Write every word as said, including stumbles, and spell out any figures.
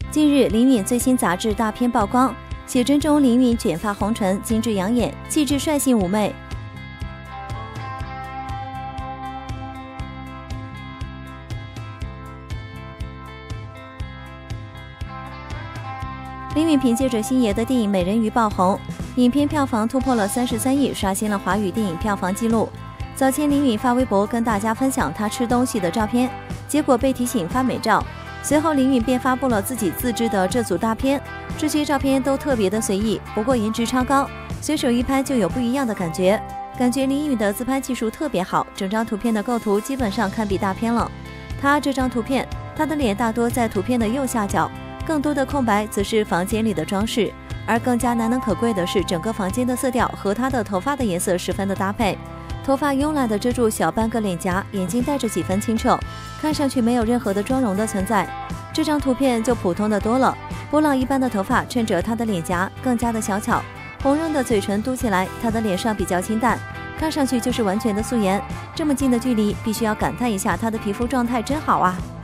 近日，林允最新杂志大片曝光，写真中林允卷发红唇，精致养眼，气质率性妩媚。林允凭借着星爷的电影《美人鱼》爆红，影片票房突破了三十三亿，刷新了华语电影票房纪录。早前林允发微博跟大家分享她吃东西的照片，结果被提醒发美照。随后林允便发布了自己自制的这组大片，这些照片都特别的随意，不过颜值超高，随手一拍就有不一样的感觉。感觉林允的自拍技术特别好，整张图片的构图基本上堪比大片了。她这张图片，她的脸大多在图片的右下角。更多的空白则是房间里的装饰，而更加难能可贵的是整个房间的色调和她的头发的颜色十分的搭配。头发慵懒地遮住小半个脸颊，眼睛带着几分清澈，看上去没有任何的妆容的存在。这张图片就普通的多了，波浪一般的头发衬着她的脸颊更加的小巧，红润的嘴唇嘟起来，她的脸上比较清淡，看上去就是完全的素颜。这么近的距离，必须要感叹一下她的皮肤状态真好啊！